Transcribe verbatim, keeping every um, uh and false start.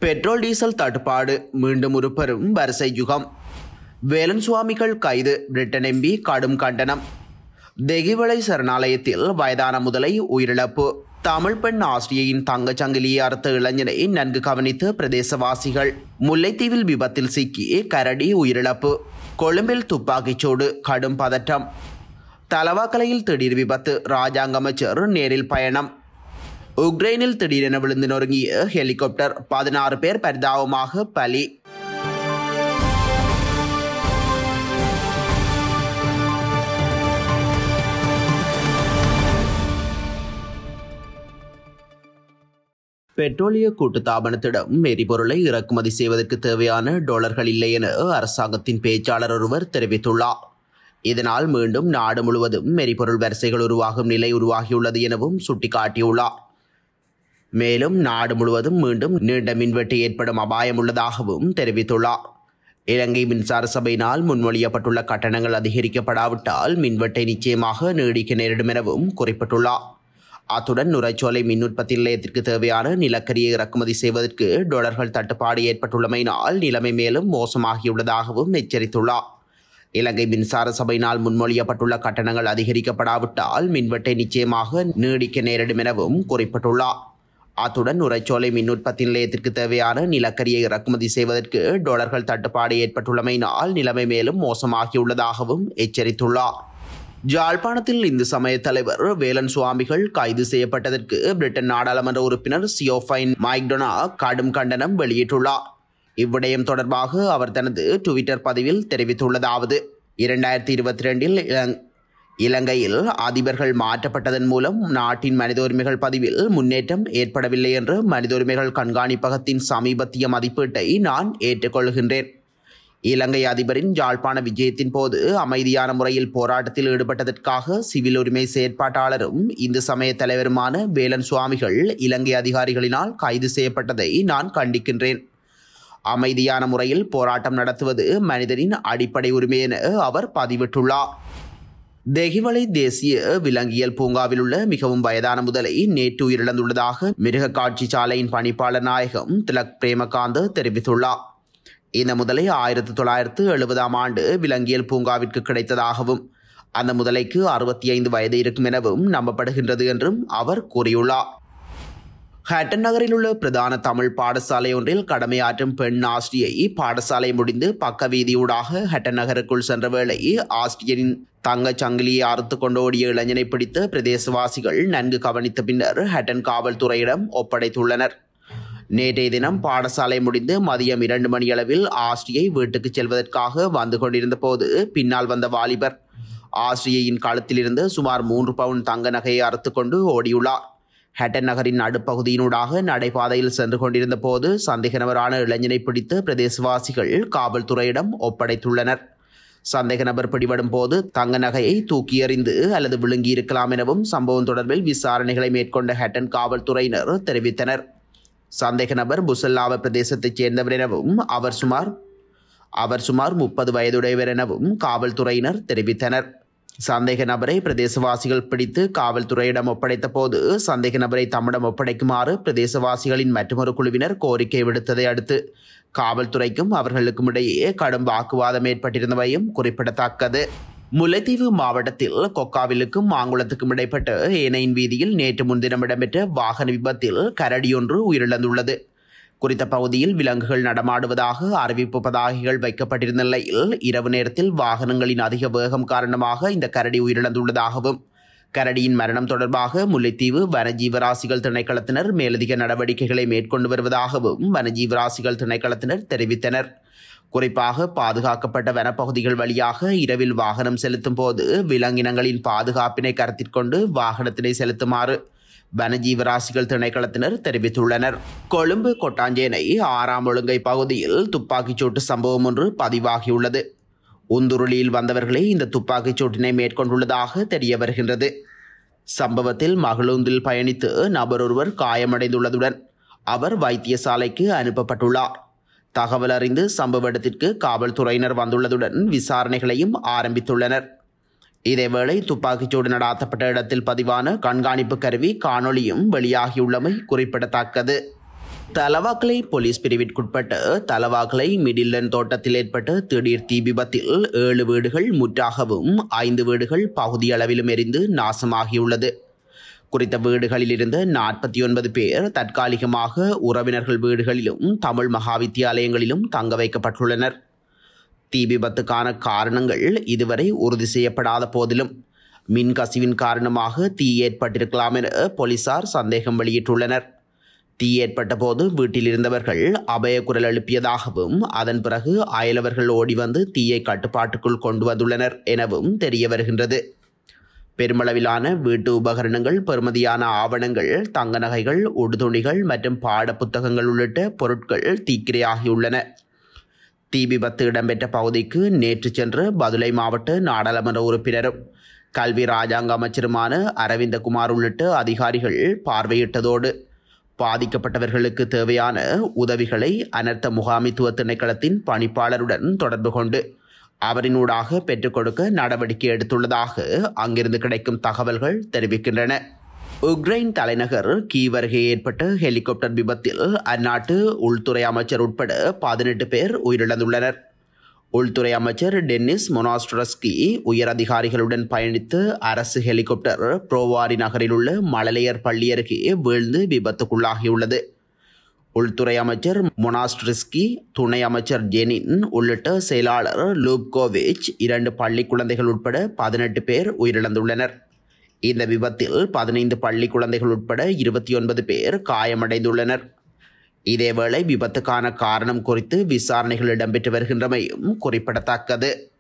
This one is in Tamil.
பெட்ரோல் டீசல் தட்டுப்பாடு மீண்டும் ஒரு பெரும் வரிசை யுகம். வேலன் சுவாமிகள் கைது, பிரிட்டன் எம்பி கடும் கண்டனம். தெகிவளை சரணாலயத்தில் வயதான முதலை உயிரிழப்பு. தமிழ் பெண் ஆசிரியையின் தங்கச்சங்கிலியை அறுத்த இளைஞனை நன்கு கவனித்த பிரதேசவாசிகள். முல்லைத்தீவில் விபத்தில் சிக்கி கரடி உயிரிழப்பு. கொழும்பில் துப்பாக்கிச்சூடு, கடும் பதட்டம். தலவாக்கலையில் திடீர் விபத்து, ராஜாங்க அமைச்சர் நேரில் பயணம். உக்ரைனில் திடீரென விழுந்து நொறுங்கிய ஹெலிகாப்டர், பதினாறு பேர் பரிதாபமாக பலி. பெட்ரோலிய கூட்டுத்தாபனத்திடம் எரிபொருளை இறக்குமதி செய்வதற்கு தேவையான டாலர்கள் இல்லை என அரசாங்கத்தின் பேச்சாளர் ஒருவர் தெரிவித்துள்ளார். இதனால் மீண்டும் நாடு முழுவதும் எரிபொருள் வரிசைகள் உருவாகும் நிலை உருவாகியுள்ளது எனவும் சுட்டிக்காட்டியுள்ளார். மேலும் நாடு முழுவதும் மீண்டும் நீண்ட மின்வெட்டு ஏற்படும் அபாயம் உள்ளதாகவும் தெரிவித்துள்ளார். இலங்கை மின்சார சபையினால் முன்மொழியப்பட்டுள்ள கட்டணங்கள் அதிகரிக்கப்படாவிட்டால் மின்வெட்டை நிச்சயமாக நீடிக்க நேரிடும் எனவும் குறிப்பிட்டுள்ளார். அத்துடன் நுரைச்சோலை மின் உற்பத்தி நிலையத்திற்கு தேவையான நிலக்கரியை இறக்குமதி செய்வதற்கு டாலர்கள் தட்டுப்பாடு ஏற்பட்டுள்ளமையினால் நிலைமை மேலும் மோசமாகியுள்ளதாகவும் எச்சரித்துள்ளார். இலங்கை மின்சார சபையினால் முன்மொழியப்பட்டுள்ள கட்டணங்கள் அதிகரிக்கப்படாவிட்டால் மின்வெட்டை நிச்சயமாக நீடிக்க நேரிடும் எனவும் குறிப்பிட்டுள்ளார். அத்துடன் நுரைச்சோலை மின் உற்பத்தி நிலையத்திற்கு தேவையான நிலக்கரியை இறக்குமதி செய்வதற்கு டாலர்கள் தட்டுப்பாடு ஏற்பட்டுள்ளமையினால் நிலைமை மேலும் மோசமாகியுள்ளதாகவும் எச்சரித்துள்ளார். ஜாழ்ப்பாணத்தில் இந்து சமய தலைவர் வேலன் சுவாமிகள் கைது செய்யப்பட்டதற்கு பிரிட்டன் நாடாளுமன்ற உறுப்பினர் சியோஃபைன் மைக்டொனா கடும் கண்டனம் வெளியிட்டுள்ளார். இவ்விடயம் தொடர்பாக அவர் தனது டுவிட்டர் பதிவில் தெரிவித்துள்ளதாவது: இரண்டாயிரத்தி இருபத்தி ரெண்டில் இலங்கையில் அதிபர்கள் மாற்றப்பட்டதன் மூலம் நாட்டின் மனித உரிமைகள் பதிவில் முன்னேற்றம் ஏற்படவில்லை என்று மனித உரிமைகள் கண்காணிப்பகத்தின் சமீபத்திய மதிப்பீட்டை நான் ஏற்றுக்கொள்கின்றேன். இலங்கை அதிபரின் யாழ்ப்பாண விஜயத்தின் போது அமைதியான முறையில் போராட்டத்தில் ஈடுபட்டதற்காக சிவில் உரிமை செயற்பாட்டாளரும் இந்து சமய தலைவருமான வேலன் சுவாமிகள் இலங்கை அதிகாரிகளினால் கைது செய்யப்பட்டதை நான் கண்டிக்கின்றேன். அமைதியான முறையில் போராட்டம் நடத்துவது மனிதனின் அடிப்படை உரிமை என அவர் பதிவிட்டுள்ளார். தெகிவளை தேசிய விலங்கியல் பூங்காவில் உள்ள மிகவும் வயதான முதலை நேற்று உயிரிழந்துள்ளதாக மிருக காட்சி சாலையின் பணிப்பாளர் நாயகம் திலக் பிரேமகாந்த தெரிவித்துள்ளார். இந்த முதலை ஆயிரத்தி தொள்ளாயிரத்து எழுபதாம் ஆண்டு விலங்கியல் பூங்காவிற்கு கிடைத்ததாகவும் அந்த முதலைக்கு அறுபத்தி ஐந்து வயது இருக்கும் எனவும் நம்பப்படுகின்றது என்றும் அவர் கூறியுள்ளார். ஹட்டன் நகரில் உள்ள பிரதான தமிழ் பாடசாலை ஒன்றில் கடமையாற்றும் பெண் ஆசிரியை பாடசாலை முடிந்து பக்க வீதியூடாக ஹட்டன் நகருக்குள் சென்ற வேளை ஆசிரியரின் தங்கச் சங்கிலியை அறுத்து கொண்டு ஓடிய இளைஞனை பிடித்த பிரதேசவாசிகள் நன்கு கவனித்த பின்னர் ஹட்டன் காவல்துறையிடம் ஒப்படைத்துள்ளனர். நேற்றைய தினம் பாடசாலை முடிந்து மதியம் இரண்டு மணியளவில் ஆசிரியை வீட்டுக்கு செல்வதற்காக வந்து கொண்டிருந்த போது பின்னால் வந்த வாலிபர் ஆசிரியையின் கழுத்திலிருந்து சுமார் மூன்று பவுண்ட் தங்க நகையை அறுத்து கொண்டு ஓடியுள்ளார். ஹட்டன் நகரின் நடுப்பகுதியினூடாக நடைபாதையில் சென்று கொண்டிருந்த போது சந்தேக நபரான இளைஞனை பிடித்து பிரதேசவாசிகள் காவல்துறையிடம் ஒப்படைத்துள்ளனர். சந்தேக நபர் பிடிபடும் போது தங்க நகையை தூக்கி எறிந்து அல்லது விழுங்கி இருக்கலாம் எனவும் சம்பவம் தொடர்பில் விசாரணைகளை மேற்கொண்ட ஹட்டன் காவல்துறையினர் தெரிவித்தனர். சந்தேக நபர் புசல்லாவ பிரதேசத்தைச் சேர்ந்தவர் எனவும் அவர் சுமார் அவர் சுமார் முப்பது வயதுடையவர் எனவும் காவல்துறையினர் தெரிவித்தனர். சந்தேக நபரை பிரதேசவாசிகள் பிடித்து காவல்துறையிடம் ஒப்படைத்த போது சந்தேக நபரை தம்மிடம் ஒப்படைக்குமாறு பிரதேசவாசிகளின் மற்றொரு குழுவினர் கோரிக்கை விடுத்ததை அடுத்து காவல்துறைக்கும் அவர்களுக்கும் இடையே கடும் வாக்குவாதம் ஏற்பட்டிருந்தவையும் குறிப்பிடத்தக்கது. முல்லைத்தீவு மாவட்டத்தில் கொக்காவிலுக்கும் மாங்குளத்துக்கும் இடைப்பட்ட ஏனையின் வீதியில் நேற்று முன்தினம் இடம்பெற்ற வாகன விபத்தில் கரடியொன்று உயிரிழந்துள்ளது. குறித்த பகுதியில் விலங்குகள் நடமாடுவதாக அறிவிப்பு பதாகைகள் வைக்கப்பட்டிருந்த நிலையில் இரவு நேரத்தில் வாகனங்களின் அதிக வேகம் காரணமாக இந்த கரடி உயிரிழந்துள்ளதாகவும் கரடியின் மரணம் தொடர்பாக முல்லைத்தீவு வனஜீவராசிகள் திணைக்களத்தினர் மேலதிக நடவடிக்கைகளை மேற்கொண்டு வருவதாகவும் வனஜீவராசிகள் திணைக்களத்தினர் தெரிவித்தனர். குறிப்பாக பாதுகாக்கப்பட்ட வனப்பகுதிகள் வழியாக இரவில் வாகனம் செலுத்தும் போது விலங்கினங்களின் பாதுகாப்பினை கருத்திற்கொண்டு வாகனத்தினை செலுத்துமாறு வனஜீவராசிகள் திணைக்களத்தினர் தெரிவித்துள்ளனர். கொழும்பு கொட்டாஞ்சேனை ஆறாம் ஒழுங்கை பகுதியில் துப்பாக்கிச்சூட்டு சம்பவம் ஒன்று பதிவாகியுள்ளது. உந்துருளியில் வந்தவர்களே இந்த துப்பாக்கிச்சூட்டினை மேற்கொண்டுள்ளதாக தெரிய வருகின்றது. சம்பவத்தில் மகளூந்தில் பயணித்து நபர் ஒருவர் காயமடைந்துள்ளதுடன் அவர் வைத்தியசாலைக்கு அனுப்பப்பட்டுள்ளார். தகவல் அறிந்து சம்பவ இடத்திற்கு காவல்துறையினர் வந்துள்ளதுடன் விசாரணைகளையும் ஆரம்பித்துள்ளனர். இதேவேளை துப்பாக்கிச்சூடு நடாத்தப்பட்ட இடத்தில் பதிவான கண்காணிப்பு கருவி காணொளியும் வெளியாகியுள்ளமை குறிப்பிடத்தக்கது. தலவாக்கலை போலீஸ் பிரிவிற்குட்பட்ட தலவாக்கலை மிடில்லன் தோட்டத்தில் ஏற்பட்ட திடீர் தீ விபத்தில் ஏழு வீடுகள் முற்றாகவும் ஐந்து வீடுகள் பகுதியளவிலும் எரிந்து நாசமாகியுள்ளது. குறித்த வீடுகளில் இருந்த நாற்பத்தி ஒன்பது பேர் தற்காலிகமாக உறவினர்கள் வீடுகளிலும் தமிழ் மகாவித்தியாலயங்களிலும் தங்க வைக்கப்பட்டுள்ளனர். தீ விபத்துக்கான காரணங்கள் இதுவரை உறுதி செய்யப்படாத போதிலும் மின்கசிவின் காரணமாக தீ ஏற்பட்டிருக்கலாம் என போலீசார் சந்தேகம் வெளியிட்டுள்ளனர். தீ ஏற்பட்ட போது வீட்டில் இருந்தவர்கள் அபயக்குரல் எழுப்பியதாகவும் அதன் பிறகு அயலவர்கள் ஓடி வந்து தீயை கட்டுப்பாட்டுக்குள் கொண்டு வந்துள்ளனர் எனவும் தெரிய வருகின்றது. பெருமளவிலான வீட்டு உபகரணங்கள், பெறுமதியான ஆவணங்கள், தங்க நகைகள், உடுதுணிகள் மற்றும் பாட புத்தகங்கள் உள்ளிட்ட பொருட்கள் தீக்கிரையாகியுள்ளன. தீ விபத்து இடம்பெற்ற பகுதிக்கு நேற்று சென்று பதுளை மாவட்ட நாடாளுமன்ற உறுப்பினரும் கல்வி இராஜாங்க அமைச்சருமான அரவிந்தகுமார் உள்ளிட்ட அதிகாரிகள் பார்வையிட்டதோடு பாதிக்கப்பட்டவர்களுக்கு தேவையான உதவிகளை அனர்த்த முகாமித்துவ திணைக்களத்தின் பணிப்பாளருடன் தொடர்பு கொண்டு அவரினூடாக பெற்றுக் கொடுக்க நடவடிக்கை எடுத்துள்ளதாக அங்கிருந்து கிடைக்கும் தகவல்கள் தெரிவிக்கின்றன. உக்ரைன் தலைநகர் கீவ் அருகே ஏற்பட்ட ஹெலிகாப்டர் விபத்தில் அந்நாட்டு உள்துறை அமைச்சர் உட்பட பதினெட்டு பேர் உயிரிழந்துள்ளனர். உள்துறை அமைச்சர் டென்னிஸ் மொனாஸ்ட்ரஸ்கி உயர் அதிகாரிகளுடன் பயணித்து அரசு ஹெலிகாப்டர் புரோவாரி நகரில் உள்ள மழலையர் பள்ளி அருகே வீழ்ந்து விபத்துக்குள்ளாகியுள்ளது. உள்துறை அமைச்சர் மொனாஸ்ட்ரிஸ்கி, துணை அமைச்சர் ஜெனின் உள்ளிட்ட செயலாளர் லூப்கோவிச், இரண்டு பள்ளி குழந்தைகள் உட்பட பதினெட்டு பேர் உயிரிழந்துள்ளனர். இந்த விபத்தில் பதினைந்து பள்ளி குழந்தைகள் உட்பட இருபத்தி ஒன்பது பேர் காயமடைந்துள்ளனர். இதேவேளை விபத்துக்கான காரணம் குறித்து விசாரணைகள் இடம்பெற்று வருகின்றமையும் குறிப்பிடத்தக்கது.